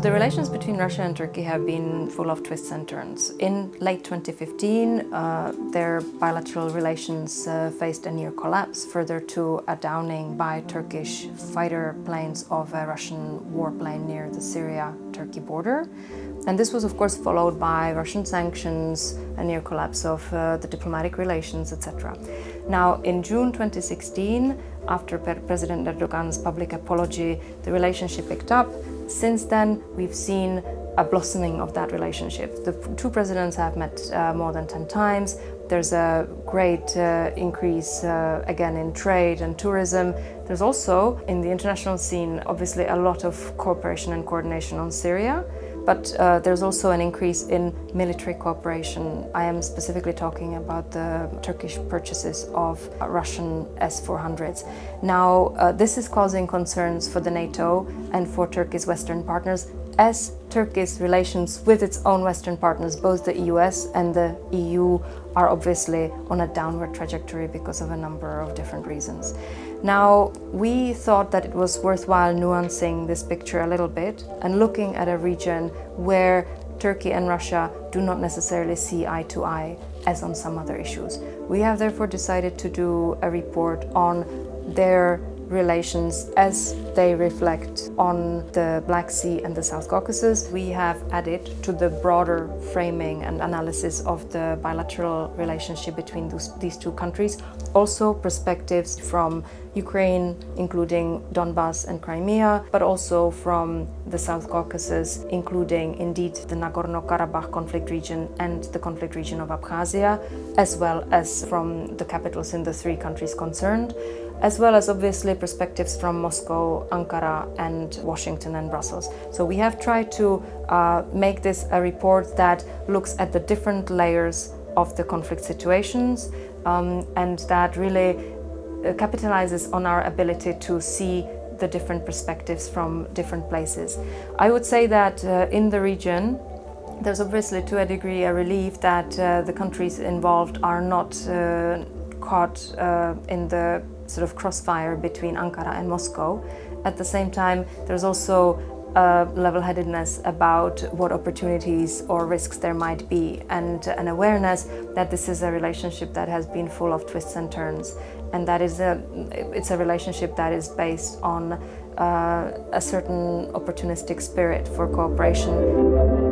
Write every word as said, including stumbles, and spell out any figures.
the relations between Russia and Turkey have been full of twists and turns. In late twenty fifteen, uh, their bilateral relations uh, faced a near collapse, further to a downing by Turkish fighter planes of a Russian warplane near the Syria-Turkey border. And this was, of course, followed by Russian sanctions, a near collapse of uh, the diplomatic relations, et cetera. Now, in June twenty sixteen, after President Erdogan's public apology, the relationship picked up. Since then, we've seen a blossoming of that relationship. The two presidents have met uh, more than ten times. There's a great uh, increase, uh, again, in trade and tourism. There's also, in the international scene, obviously a lot of cooperation and coordination on Syria. But uh, there's also an increase in military cooperation. I am specifically talking about the Turkish purchases of Russian S four hundreds. Now, uh, this is causing concerns for the NATO and for Turkey's Western partners, as Turkey's relations with its own Western partners, both the U S and the E U, are obviously on a downward trajectory because of a number of different reasons. Now, we thought that it was worthwhile nuancing this picture a little bit and looking at a region where Turkey and Russia do not necessarily see eye to eye as on some other issues. We have therefore decided to do a report on their relations as they reflect on the Black Sea and the South Caucasus. We have added to the broader framing and analysis of the bilateral relationship between those, these two countries also perspectives from Ukraine, including Donbass and Crimea, but also from the South Caucasus, including indeed the Nagorno-Karabakh conflict region and the conflict region of Abkhazia, as well as from the capitals in the three countries concerned, as well as obviously perspectives from Moscow, Ankara, and Washington and Brussels. So we have tried to uh, make this a report that looks at the different layers of the conflict situations um, and that really uh, capitalizes on our ability to see the different perspectives from different places. I would say that uh, in the region, there's obviously to a degree a relief that uh, the countries involved are not uh, caught uh, in the sort of crossfire between Ankara and Moscow. At the same time, there's also a level-headedness about what opportunities or risks there might be, and an awareness that this is a relationship that has been full of twists and turns, and that is a it's a relationship that is based on uh, a certain opportunistic spirit for cooperation.